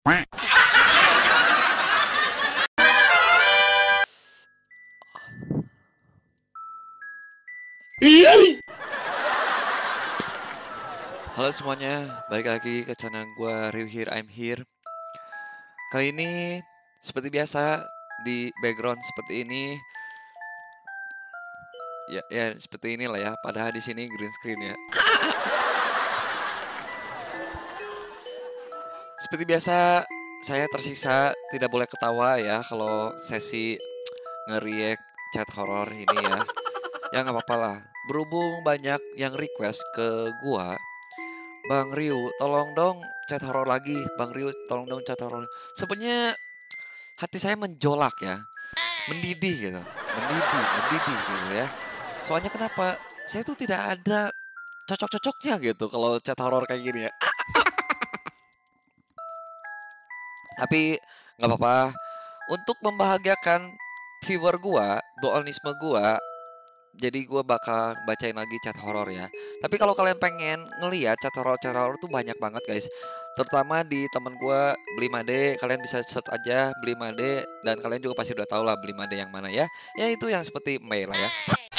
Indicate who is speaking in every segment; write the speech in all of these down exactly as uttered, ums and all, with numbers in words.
Speaker 1: Halo semuanya, balik lagi ke channel gue Ryu Here, I'm Here. Kali ini seperti biasa di background seperti ini. Ya, ya seperti inilah ya. Padahal di sini green screen ya. Seperti biasa saya tersiksa tidak boleh ketawa ya kalau sesi nge-react chat horror ini ya. Ya nggak apa-apa lah. Berhubung banyak yang request ke gua, Bang Ryu, tolong dong chat horor lagi. Bang Ryu, tolong dong chat horor. Sebenarnya hati saya menjolak ya, mendidih gitu, mendidih, mendidih gitu ya. Soalnya kenapa? Saya tuh tidak ada cocok-cocoknya gitu kalau chat horor kayak gini ya. Tapi nggak apa-apa. Untuk membahagiakan viewer gua, doanisme gua, jadi gue bakal bacain lagi chat horor ya. Tapi kalau kalian pengen ngeliat chat horor chat horor tuh banyak banget guys. Terutama di temen gue Blimade, kalian bisa search aja Blimade dan kalian juga pasti udah tahu lah Blimade yang mana ya. Ya itu yang seperti Mei lah ya.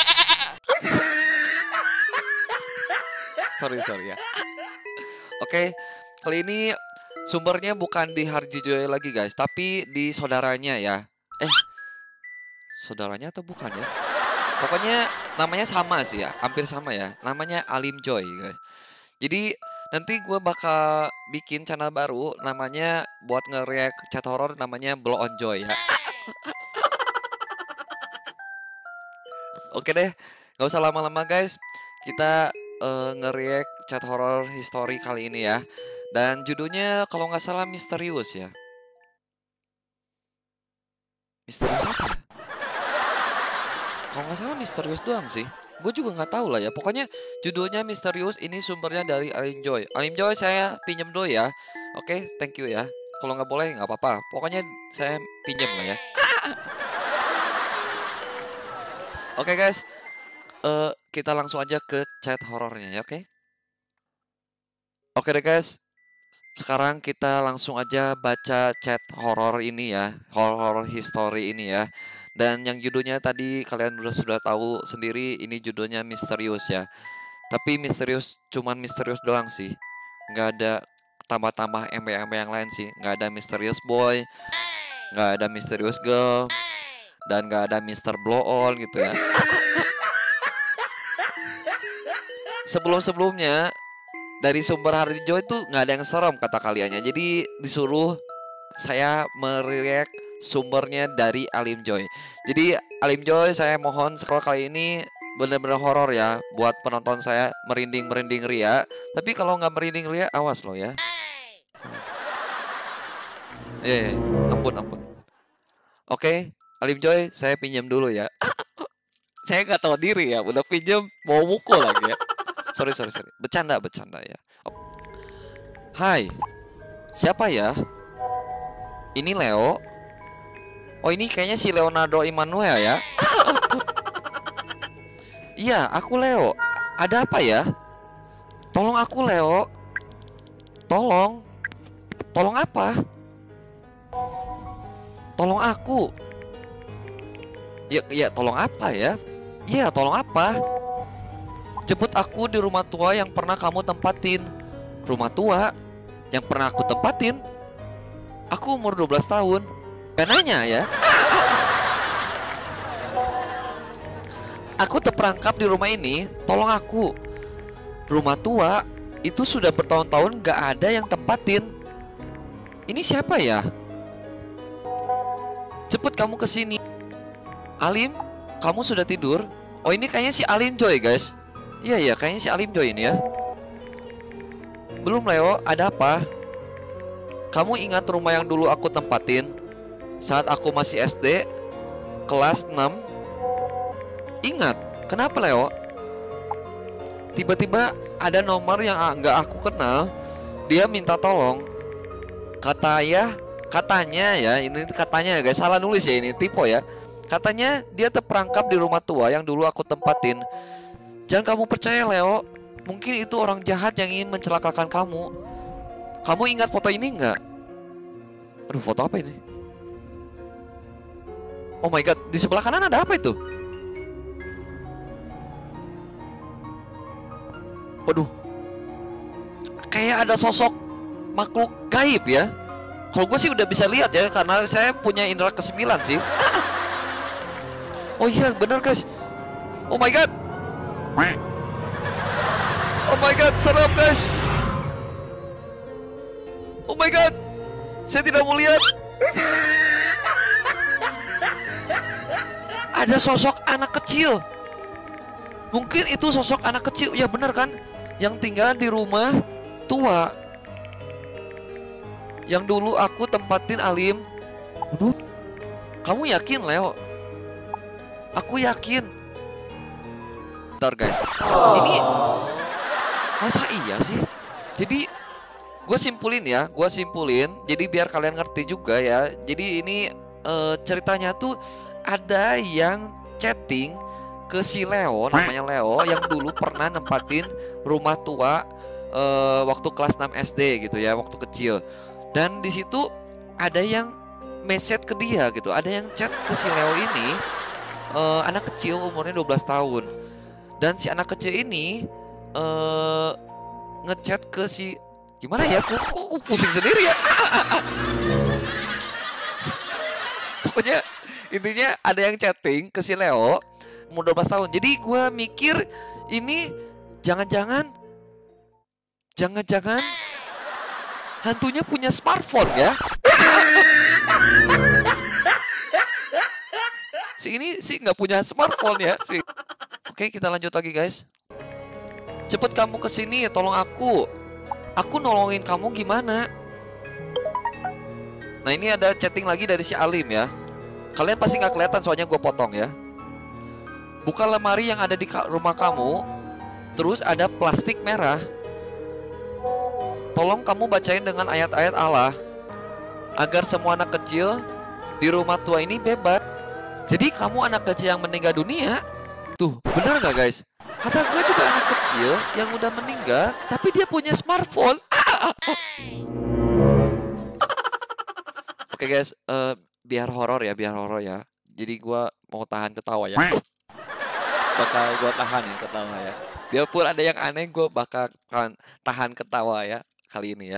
Speaker 1: sorry sorry ya. Oke, kali ini sumbernya bukan di Harjijoy lagi guys, tapi di saudaranya ya. Eh, saudaranya atau bukan ya? Pokoknya namanya sama sih ya, hampir sama ya. Namanya Alim Joy guys. Jadi nanti gue bakal bikin channel baru namanya buat nge-react chat horror namanya Blow on Joy ya. Oke deh, gak usah lama-lama guys. Kita uh, nge-react chat horror history kali ini ya. Dan judulnya kalau nggak salah misterius ya. Misterius apa ya? Kalau nggak salah misterius doang sih. Gue juga nggak tahu lah ya. Pokoknya judulnya misterius. Ini sumbernya dari Alim Joy. Alim Joy saya pinjam dulu ya. Oke, thank you ya. Kalau nggak boleh nggak apa-apa. Pokoknya saya pinjam lah ya. Oke guys, uh, kita langsung aja ke chat horornya ya. Oke. Oke deh guys. Sekarang kita langsung aja baca chat horor ini ya, horror history ini ya. Dan yang judulnya tadi kalian udah sudah tahu sendiri, ini judulnya misterius ya. Tapi misterius cuman misterius doang sih. Nggak ada tambah-tambah M B M B yang lain sih. Nggak ada misterius boy, nggak ada misterius girl, dan nggak ada Mister Blow On gitu ya. Sebelum-sebelumnya dari sumber Harjo itu nggak ada yang serem kata kaliannya. Jadi disuruh saya mereact sumbernya dari Alim Joy. Jadi Alim Joy saya mohon sekolah kali ini benar-benar horor ya buat penonton saya merinding-merinding ria. Tapi kalau nggak merinding ria awas loh ya. Eh, ampun ampun. Oke, Alim Joy saya pinjam dulu ya. Saya nggak tahu diri ya, udah pinjam mau mukul lagi ya. Sorry sorry sorry, bercanda bercanda ya. Hai, siapa ya? Ini Leo. Oh ini kayaknya si Leonardo Immanuel ya. Iya aku Leo. Ada apa ya? Tolong aku Leo. Tolong. Tolong apa? Tolong aku. Ya, ya tolong apa ya? Iya tolong apa? Jemput aku di rumah tua yang pernah kamu tempatin. Rumah tua yang pernah aku tempatin? Aku umur dua belas tahun. Gak nanya ya. Aku terperangkap di rumah ini. Tolong aku. Rumah tua itu sudah bertahun-tahun gak ada yang tempatin. Ini siapa ya? Cepet kamu kesini. Alim, kamu sudah tidur? Oh ini kayaknya si Alim Joy guys. Iya ya kayaknya si Alim Joy ini ya. Belum Leo, ada apa? Kamu ingat rumah yang dulu aku tempatin saat aku masih S D kelas enam? Ingat, kenapa Leo? Tiba-tiba ada nomor yang nggak aku kenal. Dia minta tolong. Kata ya, katanya ya, ini katanya guys, salah nulis ya ini, typo ya. Katanya dia terperangkap di rumah tua yang dulu aku tempatin. Jangan kamu percaya Leo. Mungkin itu orang jahat yang ingin mencelakakan kamu. Kamu ingat foto ini nggak? Aduh, foto apa ini? Oh my god, di sebelah kanan ada apa itu? Waduh, kayak ada sosok makhluk gaib ya. Kalau gue sih udah bisa lihat ya, karena saya punya indera kesembilan sih. Oh iya, bener guys. Oh my god. Oh my god, serem guys. Oh my god, saya tidak mau lihat. Ada sosok anak kecil. Mungkin itu sosok anak kecil. Ya bener kan, yang tinggal di rumah tua yang dulu aku tempatin Alim. Aduh, kamu yakin Leo? Aku yakin. Bentar guys, ini masa iya sih? Jadi gue simpulin ya, gue simpulin. Jadi biar kalian ngerti juga ya. Jadi ini uh, ceritanya tuh ada yang chatting ke si Leo, namanya Leo, yang dulu pernah nempatin rumah tua uh, waktu kelas enam S D gitu ya, waktu kecil. Dan di situ ada yang message ke dia gitu, ada yang chat ke si Leo ini, uh, anak kecil umurnya dua belas tahun. Dan si anak kecil ini uh, ngechat ke si, gimana ya, aku, aku pusing sendiri ya. Pokoknya intinya ada yang chatting ke si Leo umur dua belas tahun. Jadi gue mikir ini jangan-jangan Jangan-jangan hantunya punya smartphone ya. Si ini sih nggak punya smartphone ya si. Oke, kita lanjut lagi guys. Cepet kamu kesini, tolong aku. Aku nolongin kamu gimana? Nah, ini ada chatting lagi dari si Alim ya. Kalian pasti nggak kelihatan soalnya gue potong ya. Buka lemari yang ada di rumah kamu. Terus ada plastik merah. Tolong kamu bacain dengan ayat-ayat Allah agar semua anak kecil di rumah tua ini bebas. Jadi kamu anak kecil yang meninggal dunia. Tuh, bener gak guys? Kata gue juga anak kecil yang udah meninggal, tapi dia punya smartphone. Oke guys, uh, biar horor ya, biar horor ya. Jadi gue mau tahan ketawa ya. Bakal gue tahan ya ketawa ya. Biarpun ada yang aneh, gue bakal tahan ketawa ya kali ini ya.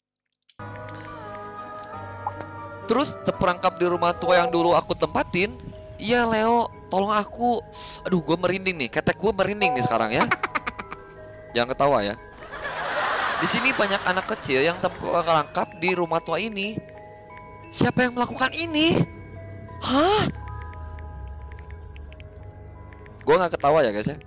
Speaker 1: Terus terperangkap di rumah tua yang dulu aku tempatin. Iya Leo, tolong aku. Aduh, gue merinding nih. Ketek gue merinding nih sekarang ya. Jangan ketawa ya. Di sini banyak anak kecil yang terperangkap di rumah tua ini. Siapa yang melakukan ini? Hah? Gue gak ketawa ya guys ya.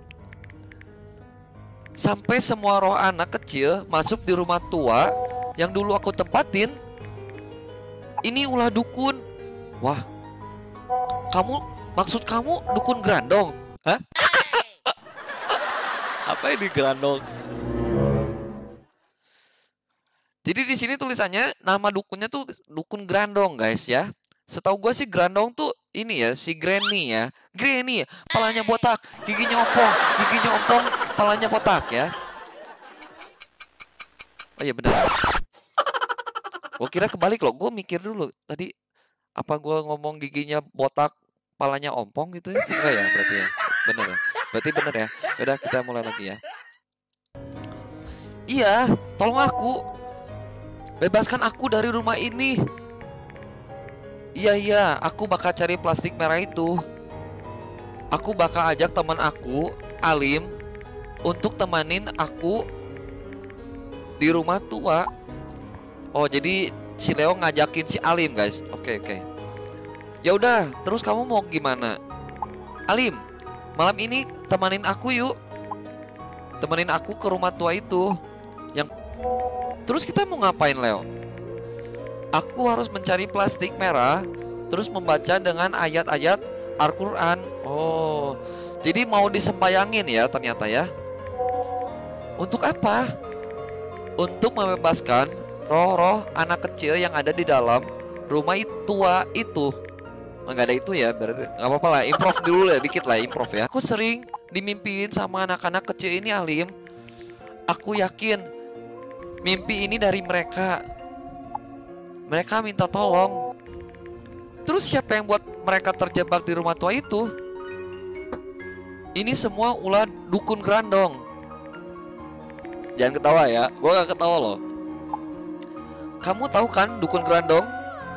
Speaker 1: Sampai semua roh anak kecil masuk di rumah tua yang dulu aku tempatin. Ini ulah dukun. Wah, kamu, maksud kamu dukun Grandong? Hah? Apa ini Grandong? Jadi di sini tulisannya nama dukunnya tuh dukun Grandong guys ya. Setahu gue sih Grandong tuh ini ya, si Granny ya. Granny ya, palanya botak, giginya ompong, giginya ompong, palanya botak ya. Oh iya benar. Gue kira kebalik loh, gue mikir dulu tadi apa gue ngomong giginya botak, palanya ompong gitu ya? Enggak ya berarti ya, bener ya. Berarti bener ya. Udah kita mulai lagi ya. Iya, tolong aku, bebaskan aku dari rumah ini. Iya iya, aku bakal cari plastik merah itu. Aku bakal ajak teman aku, Alim, untuk temanin aku di rumah tua. Oh, jadi si Leo ngajakin si Alim, guys. Oke, oke. Ya udah, terus kamu mau gimana? Alim, malam ini temanin aku yuk. Temenin aku ke rumah tua itu. Yang Terus kita mau ngapain, Leo? Aku harus mencari plastik merah, terus membaca dengan ayat-ayat Al-Quran. Oh, jadi mau disempayangin ya ternyata ya. Untuk apa? Untuk membebaskan roh-roh anak kecil yang ada di dalam rumah tua itu. Nggak ada itu ya, berarti nggak apa-apa lah. Improv dulu ya, dikit lah improv ya. Aku sering dimimpiin sama anak-anak kecil ini, Alim. Aku yakin mimpi ini dari mereka. Mereka minta tolong. Terus siapa yang buat mereka terjebak di rumah tua itu? Ini semua ulah dukun Grandong. Jangan ketawa ya, gue gak ketawa loh. Kamu tahu kan dukun Grandong?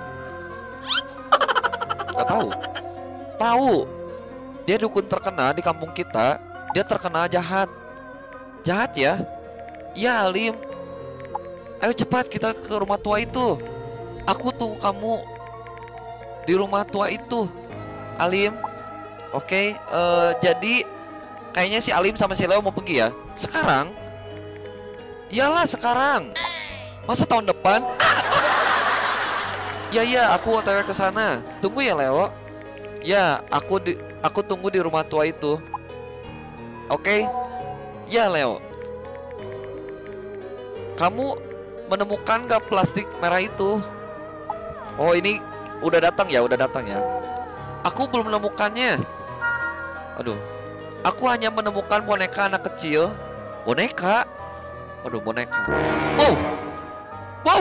Speaker 1: Gak tahu? Tahu. Dia dukun terkenal di kampung kita. Dia terkenal jahat. Jahat ya? Iya Alim. Ayo cepat kita ke rumah tua itu. Aku tunggu kamu di rumah tua itu, Alim. Oke, uh, jadi kayaknya si Alim sama si Leo mau pergi ya. Sekarang? Iyalah sekarang. Masa tahun depan? Ya ya, aku O T W ke sana. Tunggu ya Leo. Ya, aku di, aku tunggu di rumah tua itu. Oke. Ya Leo. Kamu menemukan gak plastik merah itu? Oh ini udah datang ya, udah datang ya. Aku belum menemukannya. Aduh. Aku hanya menemukan boneka anak kecil. Boneka? Aduh boneka. Wow. Wow.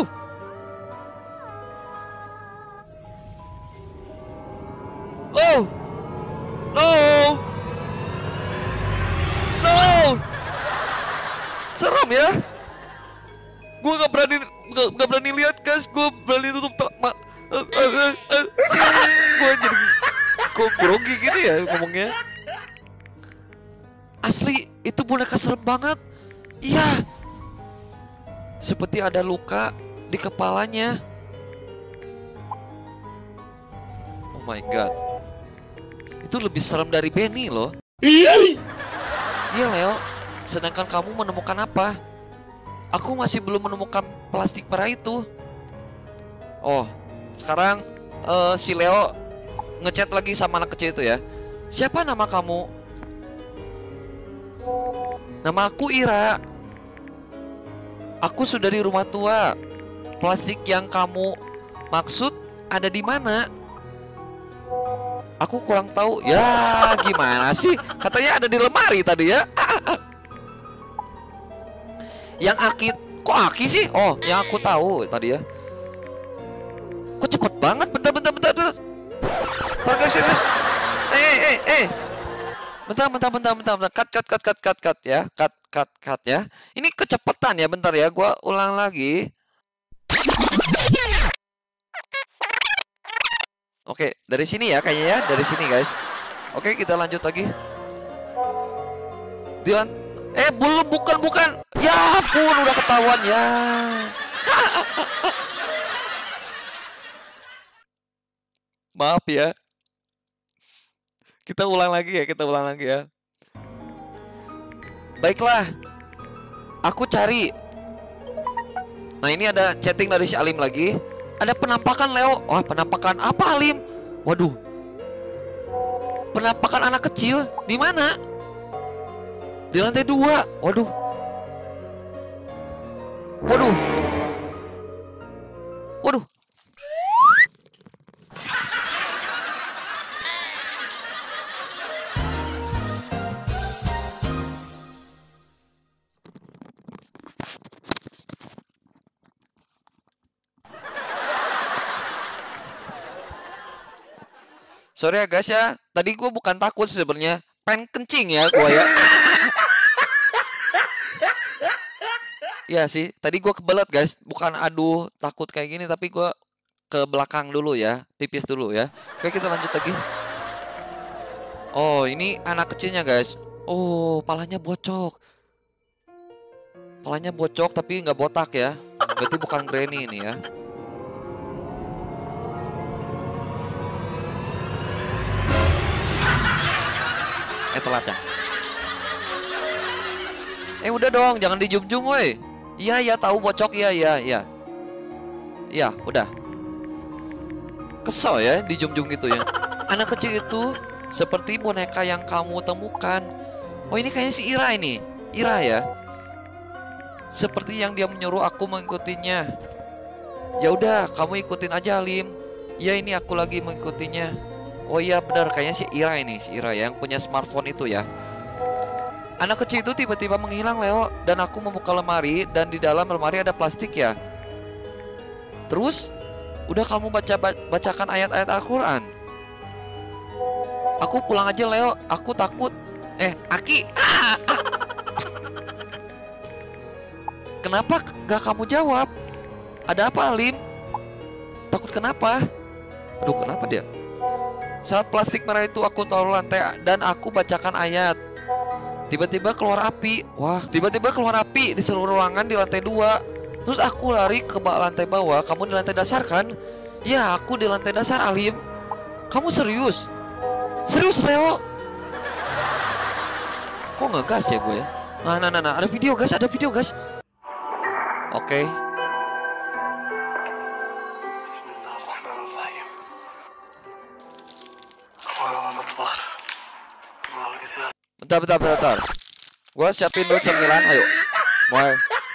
Speaker 1: Oh. No. No. Serem ya. Gue gak berani gak, gak berani lihat guys. Gue berani tutup tak ma uh, uh, uh, uh. Gue jadi gue grogi gini ya ngomongnya. Asli itu boneka serem banget. Iya. Seperti ada luka di kepalanya. Oh my god. Itu lebih serem dari Benny loh. Iya Leo. Sedangkan kamu menemukan apa? Aku masih belum menemukan plastik merah itu. Oh, sekarang uh, si Leo ngechat lagi sama anak kecil itu ya. Siapa nama kamu? Nama aku Ira. Aku sudah di rumah tua. Plastik yang kamu maksud ada di mana? Aku kurang tahu. Ya, gimana sih? Katanya ada di lemari tadi ya. Yang Aki, kok Aki sih? Oh, yang aku tahu tadi ya. Kok cepet banget? Bentar, bentar, bentar, bentar. Bentar guys, guys. Eh, eh, eh, eh. Bentar, bentar, bentar, bentar, bentar. Cut, cut, cut, cut, cut, cut ya. Cut, cut, cut ya. Ini kecepatan ya, bentar ya. Gua ulang lagi. Oke, dari sini ya kayaknya ya. Dari sini guys. Oke, kita lanjut lagi. Dilan. Eh, belum, bukan, bukan. Ya ampun, udah ketahuan ya. Maaf ya. Kita ulang lagi ya, kita ulang lagi ya. Baiklah. Aku cari. Nah, ini ada chatting dari si Alim lagi. Ada penampakan Leo. Oh, penampakan apa Alim? Waduh. Penampakan anak kecil di mana? Di lantai dua. Waduh. Waduh. Waduh. Sorry ya guys ya. Tadi gue bukan takut sebenarnya. Pengen kencing ya gue ya. Ya sih, tadi gue kebelet guys. Bukan aduh takut kayak gini, tapi gue ke belakang dulu ya. Pipis dulu ya. Oke, kita lanjut lagi. Oh, ini anak kecilnya guys. Oh, palanya bocok. Palanya bocok tapi nggak botak ya. Berarti bukan Granny ini ya. Eh, telat ya. Eh, udah dong, jangan dijum-jum woi. Iya, ya tahu bocok, iya, iya, iya. Iya, udah. Kesel ya dijum-jum gitu ya. Anak kecil itu seperti boneka yang kamu temukan. Oh, ini kayaknya si Ira ini. Ira ya. Seperti yang dia menyuruh aku mengikutinya. Ya udah, kamu ikutin aja Lim. Ya ini aku lagi mengikutinya. Oh iya benar, kayaknya si Ira ini, si Ira ya, yang punya smartphone itu ya. Anak kecil itu tiba-tiba menghilang Leo. Dan aku membuka lemari dan di dalam lemari ada plastik ya. Terus Udah kamu baca bacakan ayat-ayat Al-Quran. Aku pulang aja Leo, aku takut. Eh, Aki. Ah, ah. Kenapa gak kamu jawab? Ada apa, Alim? Takut kenapa? Aduh, kenapa dia? Saat plastik merah itu aku taruh lantai dan aku bacakan ayat. Tiba-tiba keluar api. Wah, tiba-tiba keluar api di seluruh ruangan di lantai dua. Terus aku lari ke lantai bawah. Kamu di lantai dasar kan? Ya, aku di lantai dasar, Alim. Kamu serius? Serius, Leo? Kok ngegas ya gue ya? Nah, nah, nah, nah. Ada video, guys. Ada video, guys. Oke. Okay. Bentar, bentar, bentar, bentar. Gue siapin dulu cemilan, ayo. Mulai.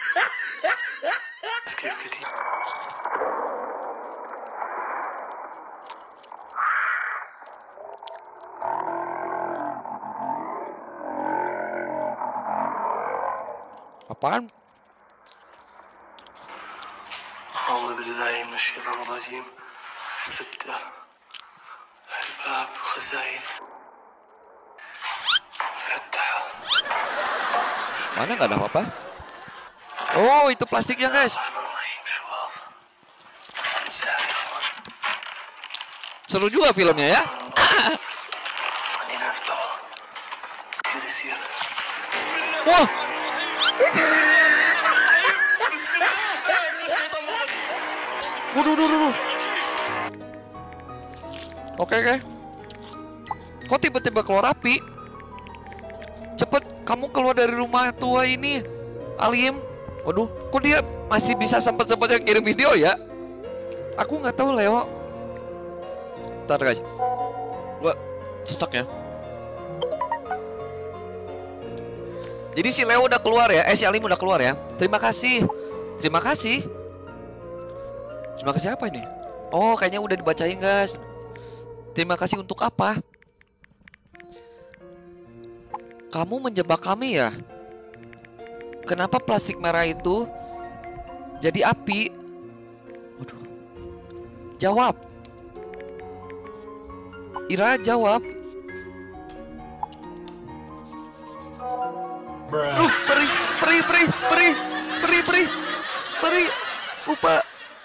Speaker 1: Apaan?
Speaker 2: أعوذ بالله من الشيطان الرجيم. ستة الباب خزائن فتحة.
Speaker 1: Mana nggak ada apa-apa? Oh, itu plastiknya, guys. Seru juga filmnya ya. Wah. Waduh, waduh, waduh. Oke, oke. Kok tiba-tiba keluar api? Cepet, kamu keluar dari rumah tua ini, Alim. Waduh, kok dia masih bisa sempet-sempetnya kirim video ya? Aku nggak tahu, Leo. Bentar, guys. Gua stok ya. Jadi si Leo udah keluar ya. Eh, si Alim udah keluar ya. Terima kasih. Terima kasih. Terima kasih apa ini? Oh, kayaknya udah dibacain, guys. Terima kasih untuk apa? Kamu menjebak kami ya? Kenapa plastik merah itu jadi api? Waduh. Jawab. Ira, jawab. Duh, peri, peri, peri, peri, peri, peri, peri, lupa.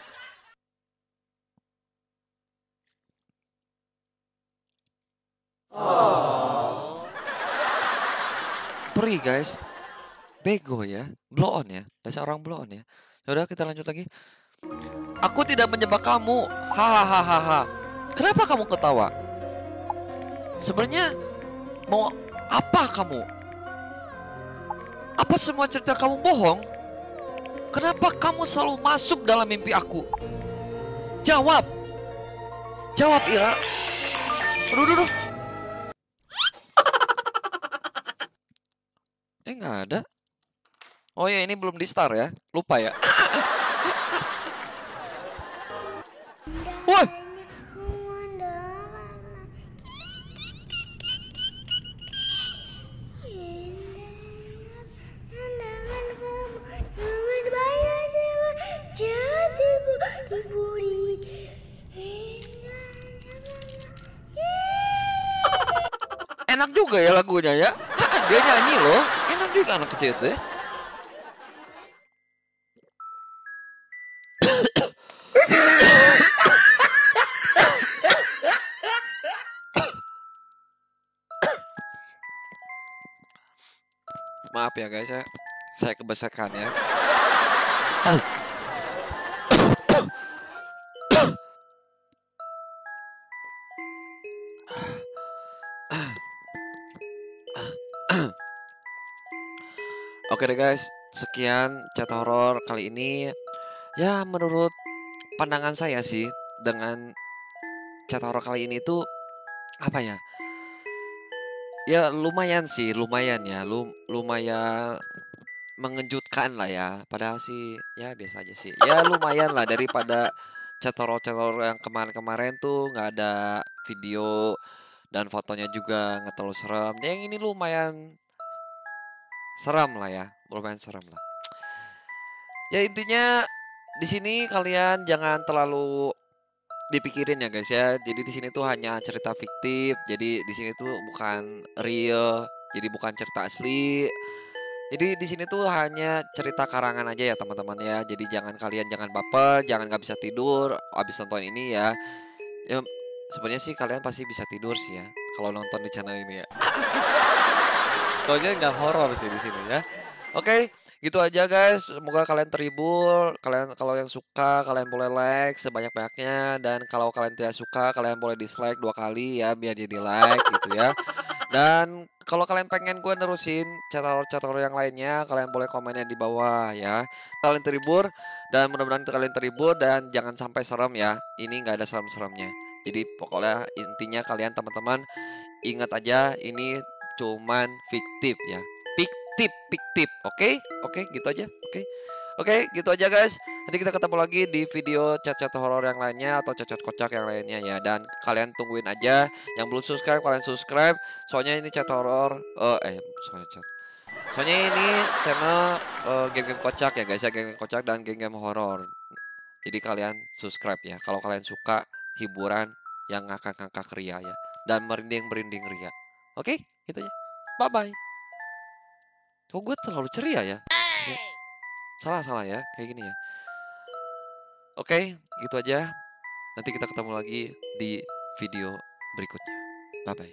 Speaker 1: Peri, guys. Bego ya. Blow on ya. Dasar orang blow on ya. Yaudah, kita lanjut lagi. Aku tidak menjebak kamu. Hahaha. Kenapa kamu ketawa? Sebenarnya mau apa kamu? Apa semua cerita kamu bohong? Kenapa kamu selalu masuk dalam mimpi aku? Jawab. Jawab, Ira. Aduh, aduh, aduh. Eh, nggak ada. Oh ya, ini belum di start ya. Lupa ya. Wah. Enak juga ya lagunya ya. Dia nyanyi loh. Enak juga anak kecil itu ya. Maaf ya guys ya. Saya kebesakan ya. Oke deh guys, sekian chat horor kali ini. Ya menurut pandangan saya sih dengan chat horor kali ini tuh apa ya? Ya lumayan sih, lumayan ya, lum lumayan mengejutkan lah ya. Padahal sih ya biasa aja sih. Ya lumayan lah daripada chat horor-chat horor yang kemarin-kemarin tuh nggak ada video dan fotonya juga nggak terlalu serem. Yang ini lumayan seram lah ya, lumayan seram lah. Ya intinya di sini kalian jangan terlalu dipikirin ya guys ya. Jadi di sini tuh hanya cerita fiktif. Jadi di sini tuh bukan real. Jadi bukan cerita asli. Jadi di sini tuh hanya cerita karangan aja ya teman-teman ya. Jadi jangan kalian jangan baper, jangan nggak bisa tidur abis nonton ini ya. Ya sebenarnya sih kalian pasti bisa tidur sih ya kalau nonton di channel ini ya. Soalnya nggak horor sih di sini ya. Oke, gitu aja guys. Semoga kalian terhibur. Kalian kalau yang suka kalian boleh like sebanyak-banyaknya dan kalau kalian tidak suka kalian boleh dislike dua kali ya biar jadi like gitu ya. Dan kalau kalian pengen gue nerusin channel-channel yang lainnya, kalian boleh komennya di bawah ya. Kalian terhibur dan mudah-mudahan kalian terhibur dan jangan sampai serem ya. Ini nggak ada serem-seremnya. Jadi pokoknya intinya kalian teman-teman ingat aja ini cuman fiktif ya. Fiktif, fiktif. Oke? Oke, gitu aja. Oke. Oke, gitu aja guys. Nanti kita ketemu lagi di video chat-chat horor yang lainnya atau chat-chat kocak yang lainnya ya. Dan kalian tungguin aja yang belum subscribe kalian subscribe. Soalnya ini chat horor eh eh soalnya chat. Soalnya ini channel eh, game-game kocak ya guys ya, game-game kocak dan game-game horor. Jadi kalian subscribe ya kalau kalian suka hiburan yang ngakak-ngakak ria ya dan merinding-merinding ria. Oke, gitu ya. Bye bye. Oh, gue terlalu ceria ya. Oke. Salah salah ya, kayak gini ya. Oke, gitu aja. Nanti kita ketemu lagi di video berikutnya. Bye bye.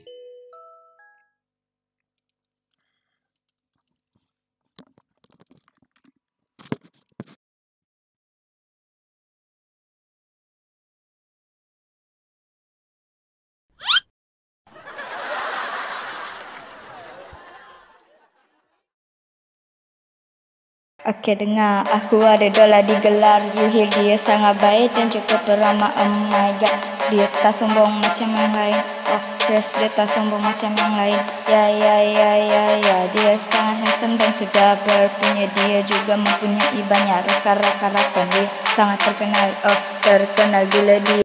Speaker 3: Oke, dengar, aku ada dola digelar. You hear dia sangat baik dan cukup ramah. Oh my god, dia tak sombong macam yang lain. Oh just dia tak sombong macam yang lain. Ya ya ya ya ya, dia sangat handsome dan sudah berpunya. Dia juga mempunyai banyak rekan-rekan. Dia sangat terkenal, oh terkenal bila dia